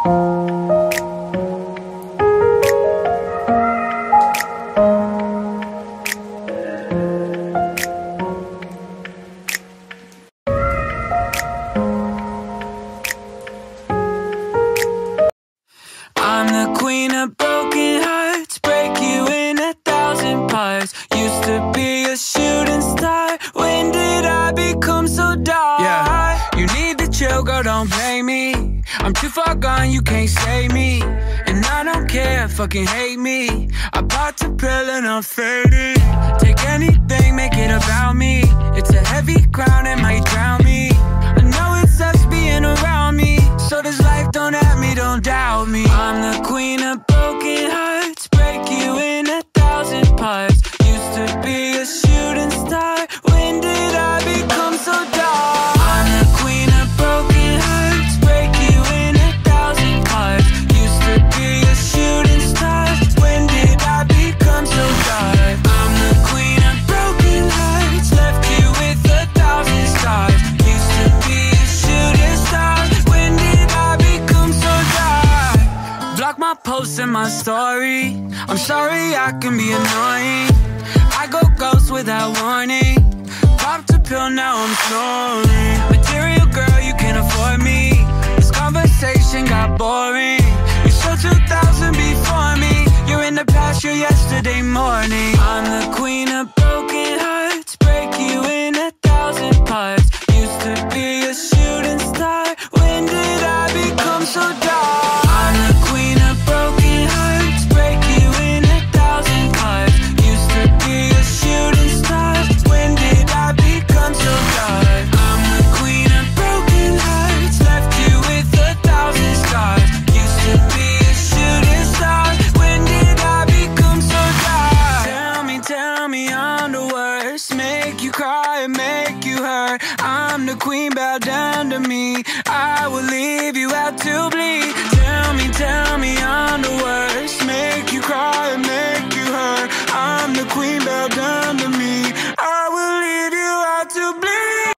I'm the queen of broken hearts, break you in 1,000 parts. Used to be a shooting star, when did I become so dark? Yeah, you need to chill, girl, don't blame me. I'm too far gone, you can't save me. And I don't care, fucking hate me. I popped a pill and I'm faded. Take anything, make it about me. It's a heavy crown, it might drown me. I know it sucks being around me, so this life don't at me, don't doubt me. I'm the queen of broken hearts, break you in 1,000 parts. Used to be a shooting star, when did I become so dark? I'm the queen of broken hearts, break you in 1,000 parts. Used to be a shooting star, when did I become so dark? I'm the queen of broken hearts, left you with 1,000 stars. Used to be a shooting star, when did I become so dark? Block my posts and my story, I'm sorry I can be annoying. I go ghost without warning. Popped a pill, now I'm snoring. Material girl, you can't afford me. This conversation got boring. You showed 2,000 before me. You're in the past, you're yesterday morning. I'm the queen of broken hearts, break you in 1,000 parts. Used to be a shooting star, when did I become so dark? I'm the queen of broken hearts, break you in 1,000 parts. Used to be a shooting star, when did I become so dark? I'm the queen of broken hearts, left you with 1,000 stars. Used to be a shooting star, when did I become so dark? Tell me I'm the worst, make you cry and make you hurt. I'm the queen, bow down to me, I will leave you out to bleed. Tell me I'm the worst, make you cry and make you hurt. I'm the queen, bow down to me,